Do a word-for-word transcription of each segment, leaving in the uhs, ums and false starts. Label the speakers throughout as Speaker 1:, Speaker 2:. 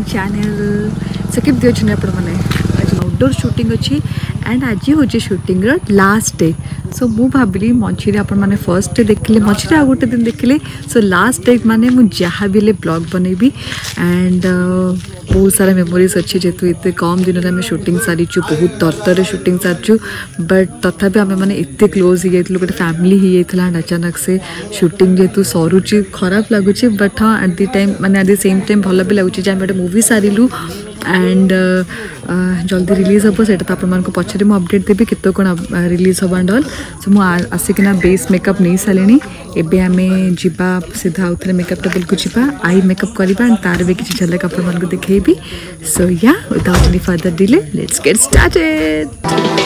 Speaker 1: My channel. सो केमती अच्छे आपण मैंने आज आउटडोर शूटिंग अच्छी एंड आज हूँ शूटिंग लास्ट डे। सो मु भाविली मझे आपण मैंने फर्स्ट डे देखिले मझे आ गोटे दिन देखिले। सो लास्ट डे माने मु जहाँ भी ब्लॉग बनैबी एंड बहुत सारा मेमोरीज अच्छी जेतु इतने कम दिन में शूटिंग सारीचु बहुत तरतर शूटिंग सारीचु बट तथापि आम मैंने एत क्लोज हो गोटे फैमिली ही जाता अचानक से शूटिंग जेतु सरुची खराब लगुच बट हाँ एट दी टाइम माने एट दी सेम टाइम भल भी लगुच गोटे मूवी सारू एंड जल्दी रिलीज हम से तो आप पचर मुझे अपडेट देवी केत कौन रिलीज हम एंड ऑल। सो मुझे आसिकना बेस मेकअप नहीं सारे एबे आमे जीवा सीधा उठे मेकअप टेबल को जीवा आई मेकअप करवा एंड तार भी किसी झलक आपको देखी। सो या without any further delay let's get started.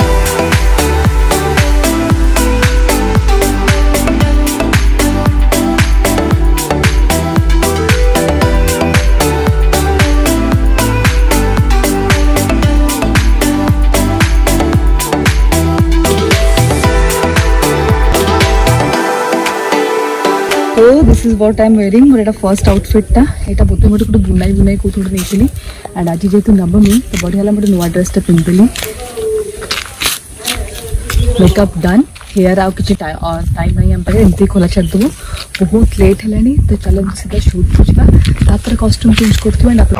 Speaker 1: तो this is what I am wearing मोर एटा फर्स्ट आउटफिट टा एटा बोते मोटे गोटे बुनाई बुनाई को थोड़ी नहीं एंड आज जेतु नवमी तो बढ़िया है मोटे नुआ ड्रेस टा पिंधली मेकअप डन हेयर आउ किछि टाइम नहीं हम पाखे एमती खोला छाड़ दबो बहुत लेट हेलानी तो चलो सीधा शूट को जिबा तापर कॉस्ट्यूम चेंज करथु and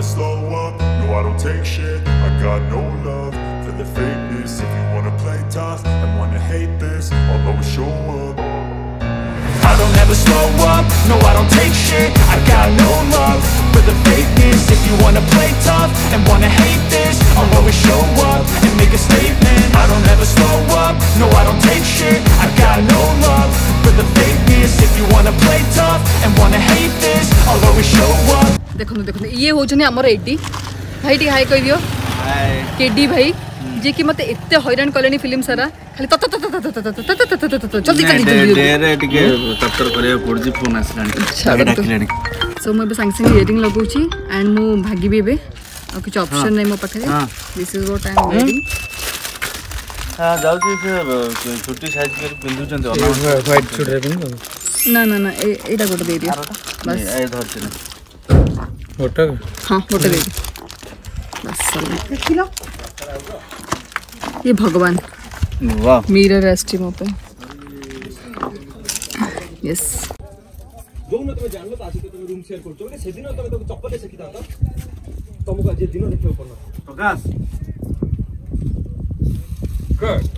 Speaker 2: I don't ever slow up, no I don't take shit. I got no love for the fakeness. If you wanna play tough and wanna hate this, I'll always show up and make a statement. I don't ever slow up, no I don't take shit. I got no love for the fakeness. If you wanna play tough and wanna hate this, I'll always show up.
Speaker 1: देखो देखो ये होजने हमर AD भाई T हाय कह दियो हाय KD भाई जे कि मते एते हैरान कलेनी फिल्म सारा खाली तत तत तत तत तत तत तत तत जल्दी जल्दी
Speaker 3: डेरे टिके तत्तर करे पड़जी फोन आसलानी डाकिलानी।
Speaker 1: सो मैं संग संग हेडिंग लगौची एंड मु भागी बेबे आ कुछ ऑप्शन नै मो पाखे this is what I am wearing.
Speaker 3: हां जाउची से छोटी साइज के पिंदु चंद व्हाइट सूट रे पिंदु
Speaker 1: ना ना ना ए एटा गोटे दे दियो बस
Speaker 3: ए धर छने फोटो
Speaker 1: हां फोटो दे बस देख लो ये भगवान
Speaker 3: वाह
Speaker 1: मिरर एस्टी मो पे यस
Speaker 4: जो न तमे जानलो तासी के तमे रूम शेयर करछो से दिन तमे तो चप्पल से किता तुमको जे दिन देखियो पड़ना
Speaker 3: प्रकाश
Speaker 4: गुड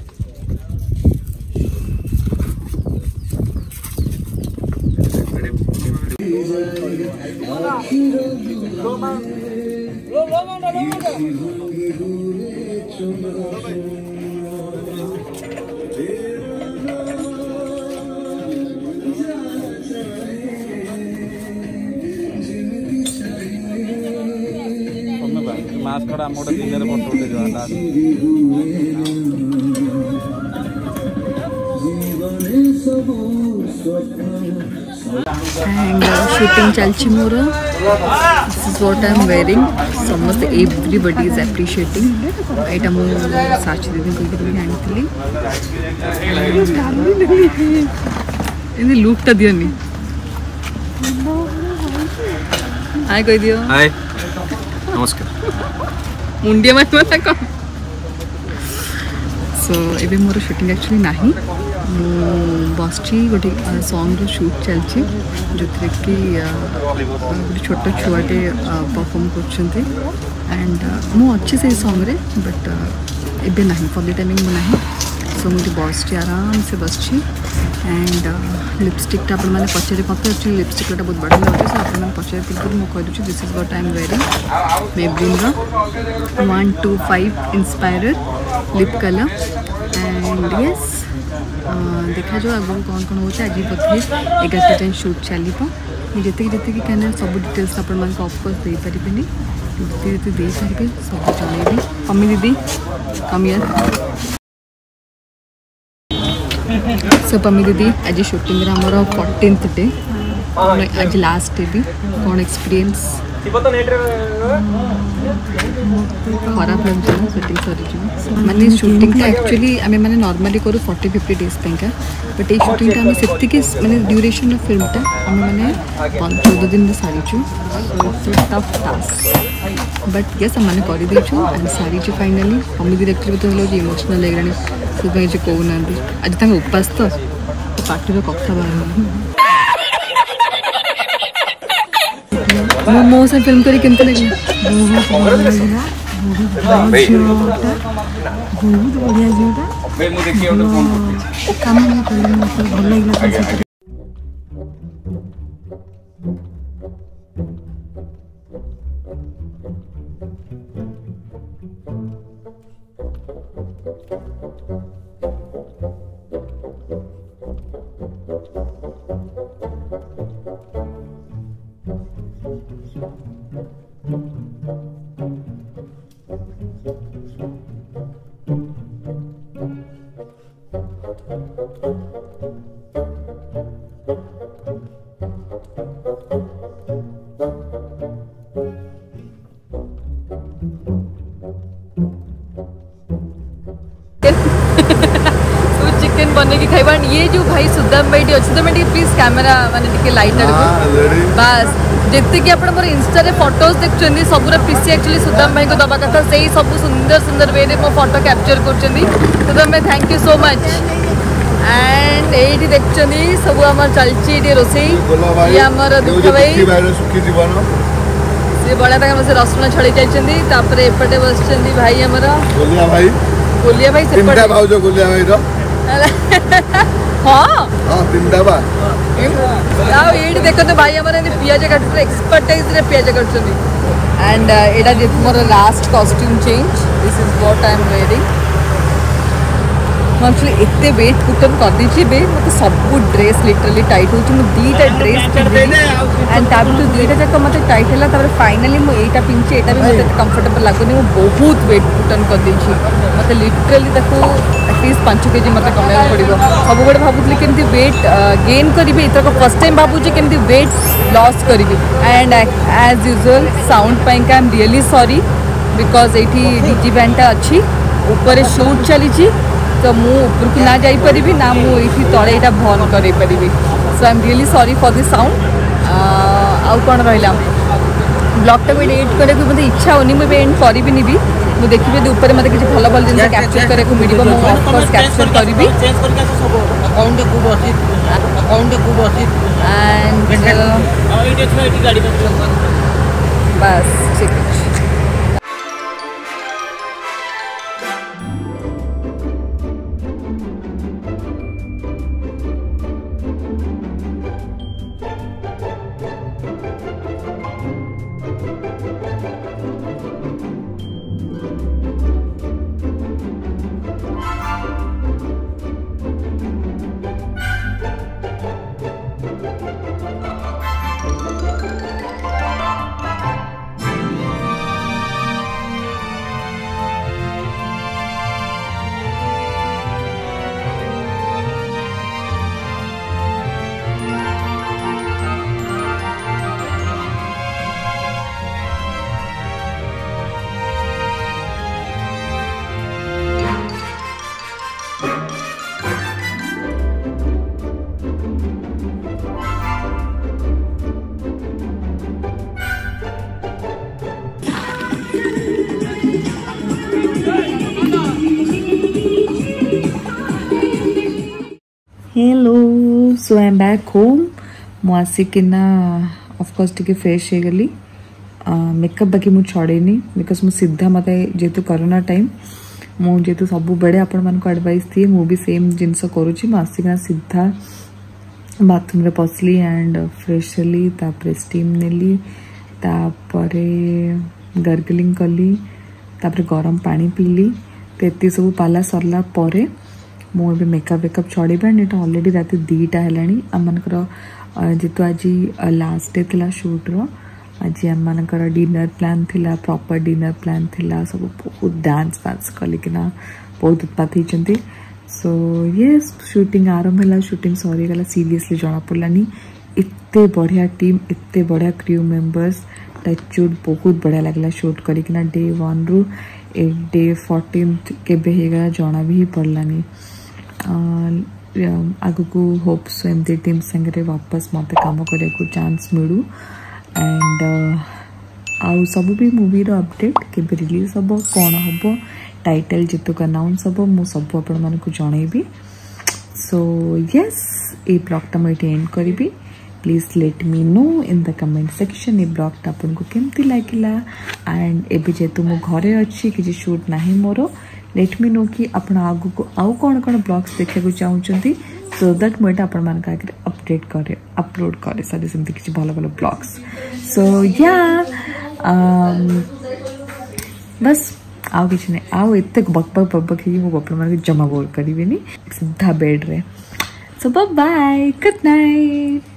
Speaker 3: मास खड़ा मोटे दिन रे फोटो उठे जाला
Speaker 1: एंड शूटिंग चलछि मोर this is what I am wearing समस्त एवरीबॉडी इज एप्रिशिएटिंग एटा मो साची दीदी को भी आनितली इन लुक ता दियोनी हाय कह दियो
Speaker 3: हाय नमस्कार
Speaker 1: मुंडिया मत मत को। सो एबे मोर शूटिंग एक्चुअली नाही बसची गोटे सॉन्ग शूट चलछि जो कि गोटे छोट छुआटे परफॉर्म करछन्ते एंड मु अच्छे से सॉन्ग रे बट एबे नाही फॉर द टाइमिंग मु नाही। सो मुझे बसटी आराम से बसची एंड लिपस्टिक टा अपन माने पचरे मत एक्चुअली लिपस्टिक टा बहुत बढ़िया लगे सो अपन माने पचरे बिल्कुल मु कह दूची this is what I am wearing Maybelline रा one two five inspirer lip colour and yes देखा जो आगे कौन कौन होता है आज बोधे एगारटा टाइम शूट चलो मुझे जितकी जितकी कहना सब डिटेल्स आपण ऑफकोर्स दे पारिनी जितने जितने दे पारे सब चलेबी कमी दीदी कमिया सो पम्मी दीदी आज शूटिंग आमर फोर्टीन्थ डे आज लास्ट डे भी कौन एक्सपीरियंस खराब लगे शूटिंग सरी माने शूटिंग एक्चुअली आम मैंने नॉर्मली करूँ फोर्टी फिफ्टी डेज का बट ये शूटिंग आम से माने ड्यूरेशन ऑफ फिल्म टा आम मैंने चौदह दिन सारीचु टफ टास्क बट यस आम करदेचु एंड सारीचु फाइनाली मम्मी डिरेक्टर भी तो इमोशनल लगे से कहूना आज तक उपास तो पार्टी कथा बाहर मो मो से फिल्म करी केमते लगे
Speaker 5: बहुत भल लगा बहुत बढ़िया झीलटा काम भल लगे
Speaker 1: चिकेन बने की खाइबा ये जो भाई सुदाम भाई अच्छे तो मैं प्लीज कैमेरा माने लाइट बस जिते कि आप इंस्टा रे फोटोज देखुं सबूर पीसी एक्चुअली सुदाम भाई को दबा कथा से सब सुंदर सुंदर वे मो फोटो कैप्चर कर सुदाम भाई thank you so much and ये देखुं सब आम चलती रोसई दुख भाई सी बड़ा तक से रसुण छड़ी जाइए एपटे बस भाई आमर गोलिया भाई से हाँ ये देखते भाई आम पियाज काट एक्सपर्टाइज पियाज काट एंड यहाँ मोर last costume change this is what I am wearing actually एत वेट कुटन कर दीची बे मतलब सब ड्रेस लिटरली टाइट हो दीटा ड्रेस एंड ता दुईटा जाक मत टाइट है फाइनाली मुझे पिंधि यहाँ भी मतलब कंफर्टेबल लगुनि बहुत वेट कुटन कर दीची मतलब लिटरली एटलिस्ट पांच केजी मतलब कमेवा पड़ो सब बड़े भावुली केमती वेट गेन करी एथर फर्स्ट टाइम भावुचे केमती वेट लॉस करी एंड एज यूजुअल साउंड पाइंका I am really sorry because ये डीजी बैंडटा अच्छी ऊपर शूट चली तो मुझे ना जापरि ना मुझे तले यहाँ भन कर so I am really sorry for this sound आउ कौन रहा ब्लॉगटा भी एडिट करने को मतलब इच्छा होनी मुझे एंड करी भी मुझे देखिए ऊपर मतलब किसी भल भल जिन कैप्चर करने मिल ऑफकोर्स कैप्चर करी बस ठीक है hello so I am back home मुसिकिना ऑफकोर्स टिके फ्रेश हो गली मेकअप बाकी मुझे छड़ेनी बिकज मुझे सीधा मत जेहेतु कोरोना टाइम मुझे सब बड़े आपण मान एडवाइस दिए मुझे सेम जिनस करुँची मुसिकिना सीधा बाथरूम रे पसली एंड फ्रेश हेली तापर स्टीम नेली तापरे गार्गलिंग कली तापर गरम पानी पीली तो ये सब पाला सरला परे मुझे मेकअप वेकअप छड़ेबा एंड ऑलरेडी रात दीटा है आमकर जेतु आज लास्ट डे थिला शूट रो आज आमकर डिनर प्लान थिला प्रॉपर डिनर प्लान थिला सब बहुत डांस फांस कलिकिना बहुत उत्पात होती सो ये शूटिंग आरंभ है शूटिंग सरीगला सीरियसली जना पड़ानी एते बढ़िया टीम एते बढ़िया क्रू मेंबर्स टचुड बहुत बढ़िया लगला शूट करिकिना डे वन रु ए डे फोर्टीन केबे हेगा जना भी पड़लानी आगु को होप्स एमती टीम संगे वापस मत काम करने को चांस मिलू एंड आउ सब भी मूवी रो अपडेट केबे रिलीज हम कौन हम टाइटल जितक अनाउंस हम मु सब आपण मन को जनइबी सो यस ए ब्लॉग टा मुझे एंड करी please let me know in the comment section ये ब्लॉग टा आपन को केमती लागिला एंड एबे जेतु मो घरे अच्छी कि शूट नाही मोर लेट मी नो कि आपण आगु को आउ कौन कौन ब्लॉग्स देखा को चाहूँगी सो दैट मुझे आपण मान आगे अपडेट करे अपलोड करे सॉरी सेमती किसी भल भल ब्लॉग्स सो या बस आउ किसी नहीं आउ एत बक बक बक बक मो बापा मान जमा बोल करी सीधा बेड रे सो बाय गुड नाइट।